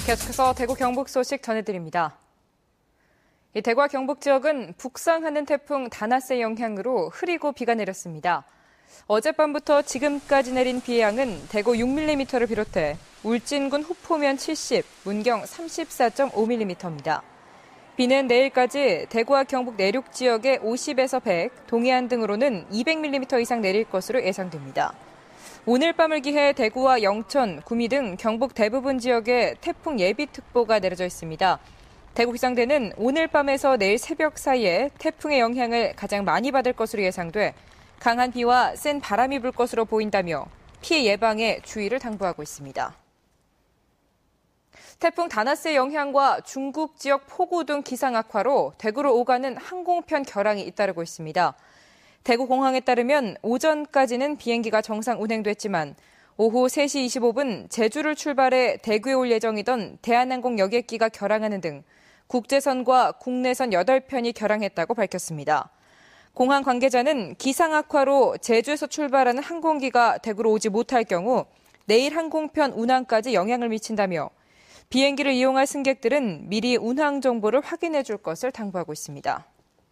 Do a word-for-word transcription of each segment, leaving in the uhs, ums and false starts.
계속해서 대구 경북 소식 전해드립니다. 이 대구와 경북 지역은 북상하는 태풍 다나스의 영향으로 흐리고 비가 내렸습니다. 어젯밤부터 지금까지 내린 비의 양은 대구 육 밀리미터를 비롯해 울진군 후포면 칠십, 문경 삼십사 점 오 밀리미터입니다. 비는 내일까지 대구와 경북 내륙 지역에 오십에서 백, 동해안 등으로는 이백 밀리미터 이상 내릴 것으로 예상됩니다. 오늘 밤을 기해 대구와 영천, 구미 등 경북 대부분 지역에 태풍 예비특보가 내려져 있습니다. 대구기상대는 오늘 밤에서 내일 새벽 사이에 태풍의 영향을 가장 많이 받을 것으로 예상돼 강한 비와 센 바람이 불 것으로 보인다며 피해 예방에 주의를 당부하고 있습니다. 태풍 다나스의 영향과 중국 지역 폭우 등 기상 악화로 대구로 오가는 항공편 결항이 잇따르고 있습니다. 대구공항에 따르면 오전까지는 비행기가 정상 운행됐지만 오후 세 시 이십오 분 제주를 출발해 대구에 올 예정이던 대한항공 여객기가 결항하는 등 국제선과 국내선 여덟 편이 결항했다고 밝혔습니다. 공항 관계자는 기상 악화로 제주에서 출발하는 항공기가 대구로 오지 못할 경우 내일 항공편 운항까지 영향을 미친다며 비행기를 이용할 승객들은 미리 운항 정보를 확인해 줄 것을 당부하고 있습니다.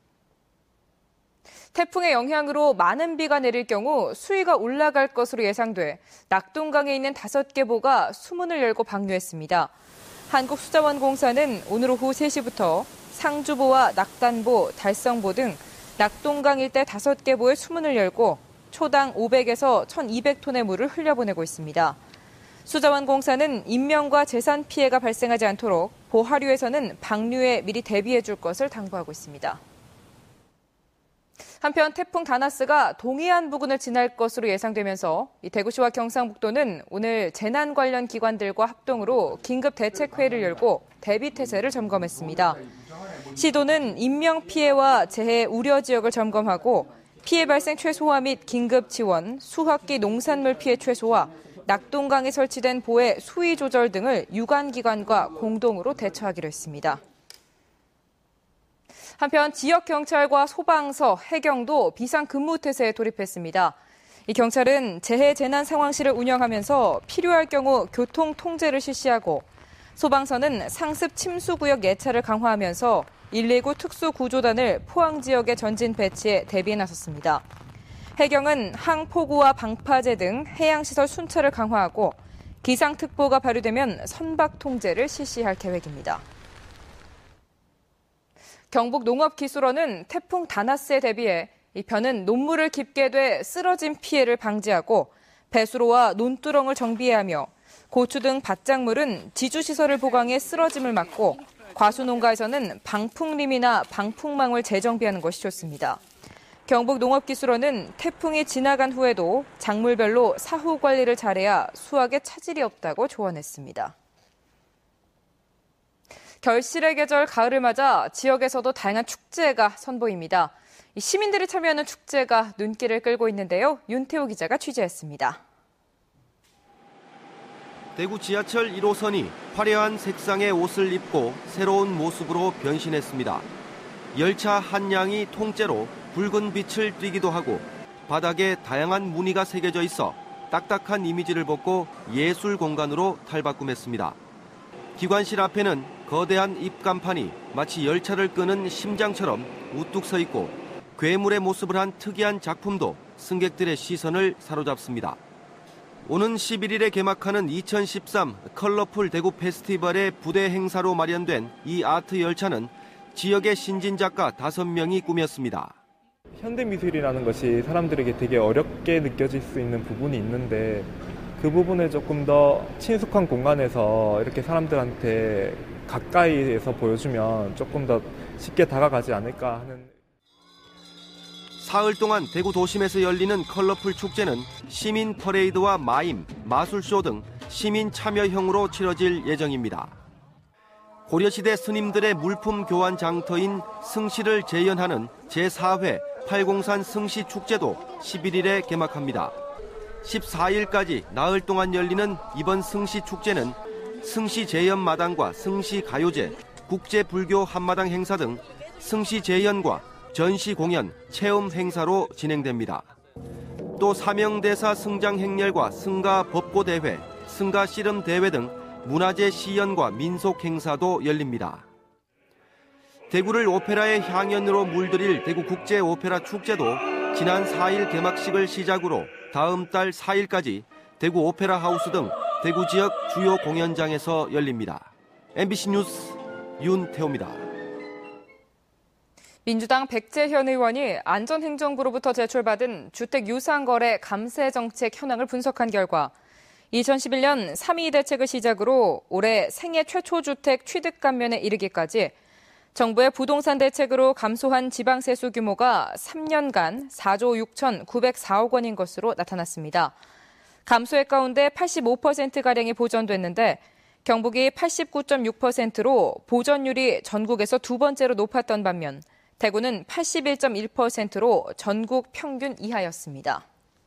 태풍의 영향으로 많은 비가 내릴 경우 수위가 올라갈 것으로 예상돼 낙동강에 있는 다섯 개 보가 수문을 열고 방류했습니다. 한국수자원공사는 오늘 오후 세 시부터 상주보와 낙단보, 달성보 등 낙동강 일대 다섯 개 보의 수문을 열고 초당 오백에서 천이백 톤의 물을 흘려보내고 있습니다. 수자원공사는 인명과 재산 피해가 발생하지 않도록 보하류에서는 방류에 미리 대비해 줄 것을 당부하고 있습니다. 한편 태풍 다나스가 동해안 부근을 지날 것으로 예상되면서 대구시와 경상북도는 오늘 재난 관련 기관들과 합동으로 긴급 대책회의를 열고 대비태세를 점검했습니다. 시도는 인명피해와 재해 우려 지역을 점검하고 피해 발생 최소화 및 긴급 지원, 수확기 농산물 피해 최소화, 낙동강에 설치된 보의 수위 조절 등을 유관기관과 공동으로 대처하기로 했습니다. 한편 지역경찰과 소방서, 해경도 비상근무태세에 돌입했습니다. 이 경찰은 재해재난상황실을 운영하면서 필요할 경우 교통통제를 실시하고 소방서는 상습 침수구역 예찰을 강화하면서 일일구 특수구조단을 포항 지역에 전진 배치해 대비에 나섰습니다. 해경은 항포구와 방파제 등 해양시설 순찰을 강화하고 기상특보가 발효되면 선박통제를 실시할 계획입니다. 경북농업기술원은 태풍 다나스에 대비해 이 벼는 논물을 깊게 돼 쓰러진 피해를 방지하고 배수로와 논두렁을 정비해야 하며 고추 등 밭작물은 지주시설을 보강해 쓰러짐을 막고 과수농가에서는 방풍림이나 방풍망을 재정비하는 것이 좋습니다. 경북농업기술원은 태풍이 지나간 후에도 작물별로 사후 관리를 잘해야 수확에 차질이 없다고 조언했습니다. 결실의 계절 가을을 맞아 지역에서도 다양한 축제가 선보입니다. 시민들이 참여하는 축제가 눈길을 끌고 있는데요. 윤태호 기자가 취재했습니다. 대구 지하철 일 호선이 화려한 색상의 옷을 입고 새로운 모습으로 변신했습니다. 열차 한 양이 통째로 붉은 빛을 띠기도 하고 바닥에 다양한 무늬가 새겨져 있어 딱딱한 이미지를 벗고 예술 공간으로 탈바꿈했습니다. 기관실 앞에는 거대한 입간판이 마치 열차를 끄는 심장처럼 우뚝 서 있고 괴물의 모습을 한 특이한 작품도 승객들의 시선을 사로잡습니다. 오는 십일 일에 개막하는 이천십삼 컬러풀 대구 페스티벌의 부대 행사로 마련된 이 아트 열차는 지역의 신진 작가 다섯 명이 꾸몄습니다. 현대미술이라는 것이 사람들에게 되게 어렵게 느껴질 수 있는 부분이 있는데 그 부분을 조금 더 친숙한 공간에서 이렇게 사람들한테 가까이에서 보여주면 조금 더 쉽게 다가가지 않을까 하는. 사흘 동안 대구 도심에서 열리는 컬러풀 축제는 시민 퍼레이드와 마임, 마술쇼 등 시민 참여형으로 치러질 예정입니다. 고려시대 스님들의 물품 교환 장터인 승시를 재현하는 제사 회 팔공산 승시축제도 십일 일에 개막합니다. 십사 일까지 나흘 동안 열리는 이번 승시축제는 승시재연마당과 승시가요제, 국제불교 한마당 행사 등 승시재연과 전시공연, 체험 행사로 진행됩니다. 또 사명대사 승장행렬과 승가법고대회, 승가씨름대회 등 문화재 시연과 민속 행사도 열립니다. 대구를 오페라의 향연으로 물들일 대구 국제 오페라 축제도 지난 사 일 개막식을 시작으로 다음 달 사 일까지 대구 오페라 하우스 등 대구 지역 주요 공연장에서 열립니다. 엠비씨 뉴스 윤태호입니다. 민주당 백재현 의원이 안전행정부로부터 제출받은 주택 유상거래 감세 정책 현황을 분석한 결과 이천십일 년 삼 이 대책을 시작으로 올해 생애 최초 주택 취득 감면에 이르기까지 정부의 부동산 대책으로 감소한 지방세수 규모가 삼 년간 사조 육천구백사억 원인 것으로 나타났습니다. 감소액 가운데 팔십오 퍼센트가량이 보전됐는데 경북이 팔십구 점 육 퍼센트로 보전율이 전국에서 두 번째로 높았던 반면 대구는 팔십일 점 일 퍼센트로 전국 평균 이하였습니다.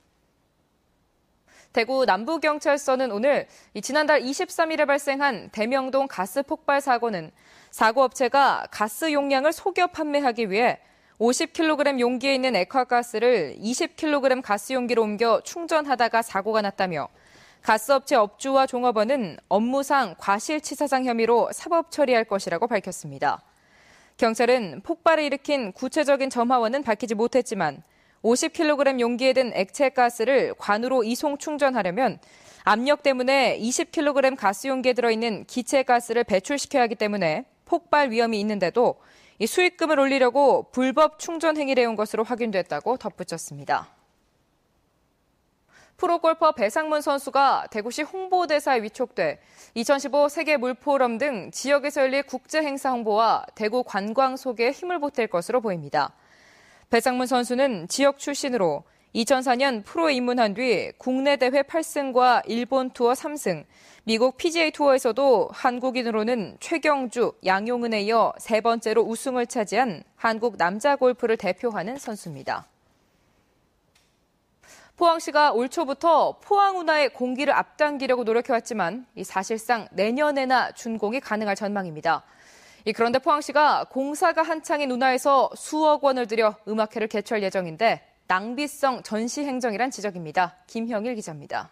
대구 남부경찰서는 오늘 지난달 이십삼 일에 발생한 대명동 가스 폭발 사고는 사고업체가 가스 용량을 속여 판매하기 위해 오십 킬로그램 용기에 있는 액화가스를 이십 킬로그램 가스 용기로 옮겨 충전하다가 사고가 났다며 가스업체 업주와 종업원은 업무상 과실치사상 혐의로 사법 처리할 것이라고 밝혔습니다. 경찰은 폭발을 일으킨 구체적인 점화원은 밝히지 못했지만 오십 킬로그램 용기에 든 액체 가스를 관으로 이송 충전하려면 압력 때문에 이십 킬로그램 가스 용기에 들어있는 기체 가스를 배출시켜야 하기 때문에 폭발 위험이 있는데도 이 수익금을 올리려고 불법 충전 행위를 해온 것으로 확인됐다고 덧붙였습니다. 프로골퍼 배상문 선수가 대구시 홍보대사에 위촉돼 이천십오 세계 물포럼 등 지역에서 열릴 국제행사 홍보와 대구 관광 소개에 힘을 보탤 것으로 보입니다. 배상문 선수는 지역 출신으로 이천사 년 프로에 입문한 뒤 국내 대회 팔 승과 일본 투어 삼 승, 미국 피지에이 투어에서도 한국인으로는 최경주, 양용은에 이어 세 번째로 우승을 차지한 한국 남자 골프를 대표하는 선수입니다. 포항시가 올 초부터 포항운하의 공기를 앞당기려고 노력해왔지만 사실상 내년에나 준공이 가능할 전망입니다. 그런데 포항시가 공사가 한창인 운하에서 수억 원을 들여 음악회를 개최할 예정인데 낭비성 전시 행정이란 지적입니다. 김형일 기자입니다.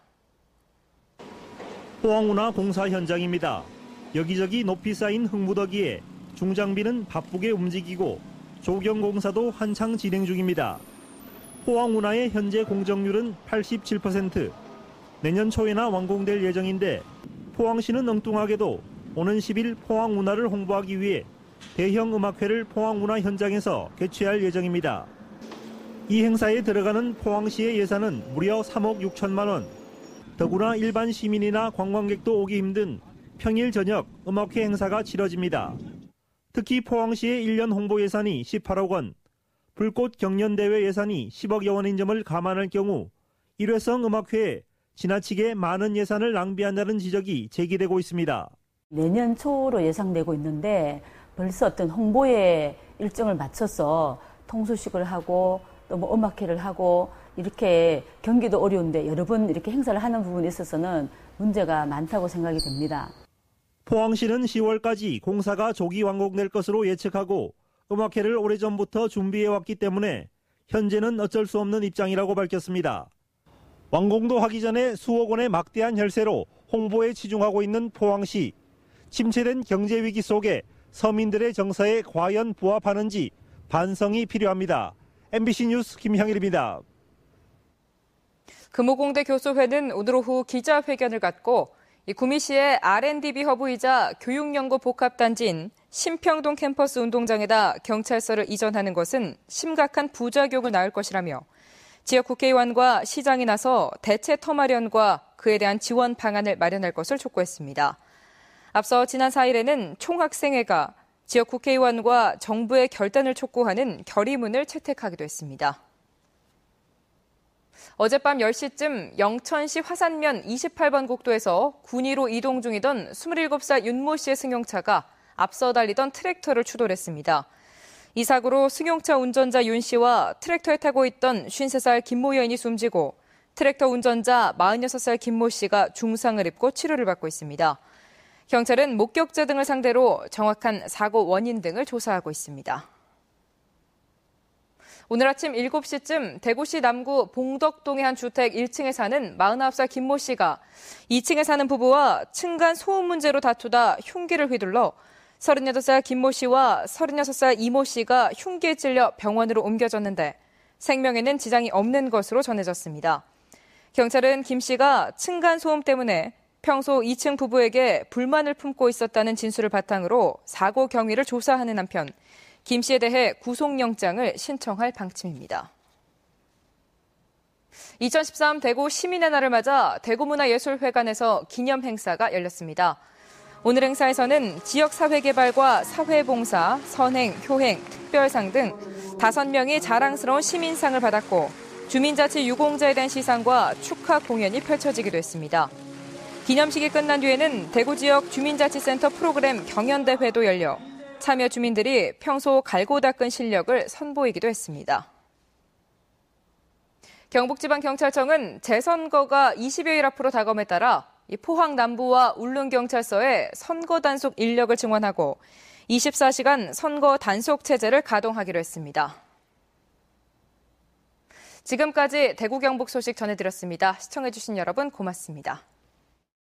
포항운하 공사 현장입니다. 여기저기 높이 쌓인 흙무더기에 중장비는 바쁘게 움직이고 조경 공사도 한창 진행 중입니다. 포항운하의 현재 공정률은 팔십칠 퍼센트. 내년 초에나 완공될 예정인데 포항시는 엉뚱하게도 오는 십 일 포항운하를 홍보하기 위해 대형 음악회를 포항운하 현장에서 개최할 예정입니다. 이 행사에 들어가는 포항시의 예산은 무려 삼억 육천만 원. 더구나 일반 시민이나 관광객도 오기 힘든 평일 저녁 음악회 행사가 치러집니다. 특히 포항시의 일 년 홍보 예산이 십팔억 원, 불꽃 경연대회 예산이 십억여 원인 점을 감안할 경우 일회성 음악회에 지나치게 많은 예산을 낭비한다는 지적이 제기되고 있습니다. 내년 초로 예상되고 있는데 벌써 어떤 홍보에 일정을 맞춰서 통수식을 하고 또 뭐 음악회를 하고 이렇게 경기도 어려운데 여러 번 이렇게 행사를 하는 부분에 있어서는 문제가 많다고 생각이 됩니다. 포항시는 시월까지 공사가 조기 완공될 것으로 예측하고 음악회를 오래전부터 준비해왔기 때문에 현재는 어쩔 수 없는 입장이라고 밝혔습니다. 완공도 하기 전에 수억 원의 막대한 혈세로 홍보에 치중하고 있는 포항시. 침체된 경제 위기 속에 서민들의 정서에 과연 부합하는지 반성이 필요합니다. 엠비씨 뉴스 김형일입니다. 금호공대 교수회는 오늘 오후 기자회견을 갖고 구미시의 알 앤 디 비 허브이자 교육연구 복합단지인 신평동 캠퍼스 운동장에다 경찰서를 이전하는 것은 심각한 부작용을 낳을 것이라며 지역 국회의원과 시장이 나서 대체 터 마련과 그에 대한 지원 방안을 마련할 것을 촉구했습니다. 앞서 지난 사 일에는 총학생회가 지역 국회의원과 정부의 결단을 촉구하는 결의문을 채택하기도 했습니다. 어젯밤 열 시쯤 영천시 화산면 이십팔 번 국도에서 군위로 이동 중이던 스물일곱 살 윤모 씨의 승용차가 앞서 달리던 트랙터를 추돌했습니다. 이 사고로 승용차 운전자 윤 씨와 트랙터에 타고 있던 쉰세 살 김모 여인이 숨지고 트랙터 운전자 마흔여섯 살 김모 씨가 중상을 입고 치료를 받고 있습니다. 경찰은 목격자 등을 상대로 정확한 사고 원인 등을 조사하고 있습니다. 오늘 아침 일곱 시쯤 대구시 남구 봉덕동의 한 주택 일 층에 사는 마흔아홉 살 김모 씨가 이 층에 사는 부부와 층간 소음 문제로 다투다 흉기를 휘둘러 서른여덟 살 김모 씨와 서른여섯 살 이모 씨가 흉기에 찔려 병원으로 옮겨졌는데 생명에는 지장이 없는 것으로 전해졌습니다. 경찰은 김 씨가 층간 소음 때문에 평소 이 층 부부에게 불만을 품고 있었다는 진술을 바탕으로 사고 경위를 조사하는 한편 김 씨에 대해 구속영장을 신청할 방침입니다. 이천십삼 대구 시민의 날을 맞아 대구문화예술회관에서 기념 행사가 열렸습니다. 오늘 행사에서는 지역사회개발과 사회봉사, 선행, 효행, 특별상 등 다섯 명이 자랑스러운 시민상을 받았고 주민자치 유공자에 대한 시상과 축하 공연이 펼쳐지기도 했습니다. 기념식이 끝난 뒤에는 대구 지역 주민자치센터 프로그램 경연대회도 열려 참여 주민들이 평소 갈고 닦은 실력을 선보이기도 했습니다. 경북지방경찰청은 재선거가 이십여 일 앞으로 다가옴에 따라 포항 남부와 울릉경찰서에 선거 단속 인력을 증원하고 이십사 시간 선거 단속 체제를 가동하기로 했습니다. 지금까지 대구 경북 소식 전해드렸습니다. 시청해주신 여러분 고맙습니다.